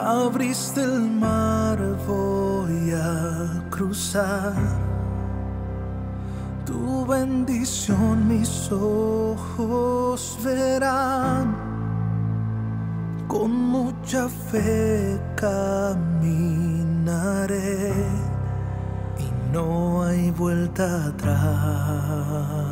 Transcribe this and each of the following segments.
Abriste el mar, voy a cruzar. Tu bendición mis ojos verán. Con mucha fe caminaré y no hay vuelta atrás.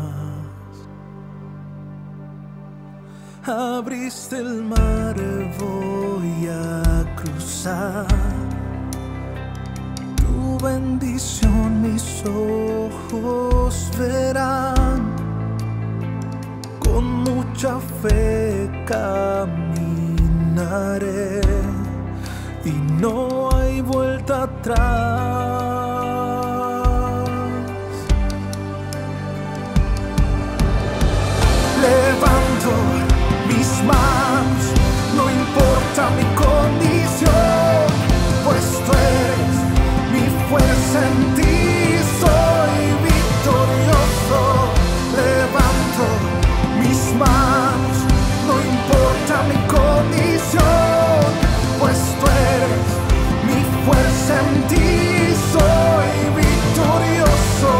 Abriste el mar, voy a cruzar. Tu bendición mis ojos verán. Con mucha fe caminaré y no hay vuelta atrás. Levanto mis manos, no importa mi condición, pues tú eres mi fuerza, en ti soy victorioso. Levanto mis manos, no importa mi condición, pues tú eres mi fuerza, en ti soy victorioso.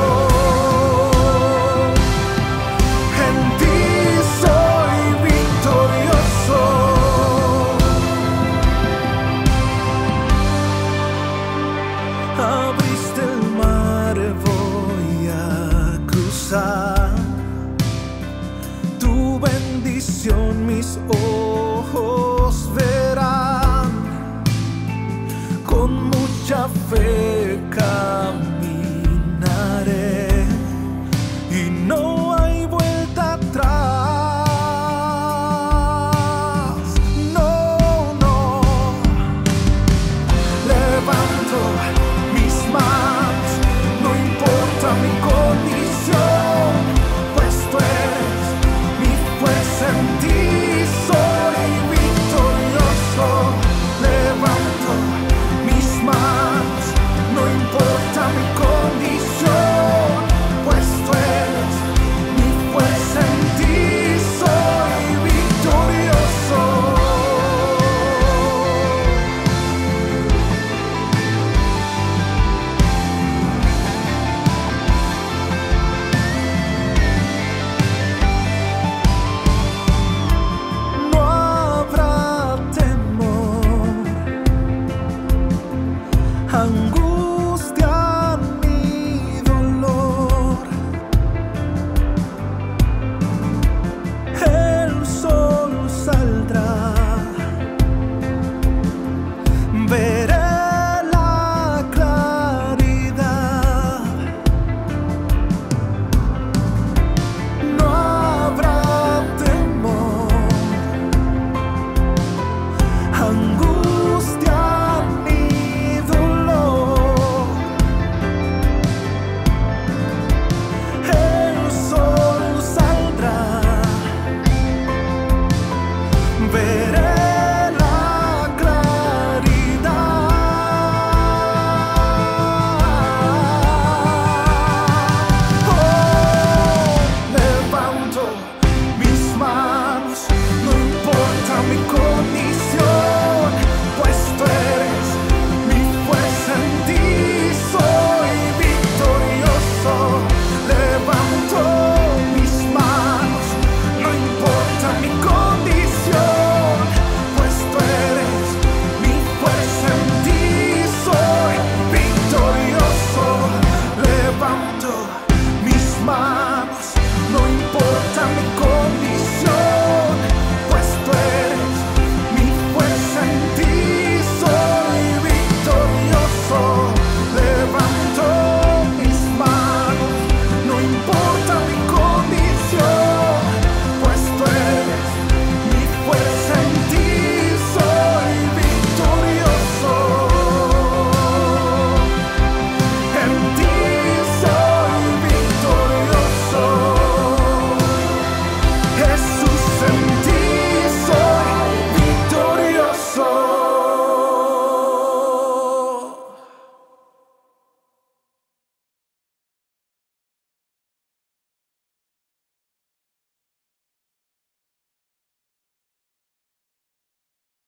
Abriste el mar, voy a cruzar. Tu bendición mis ojos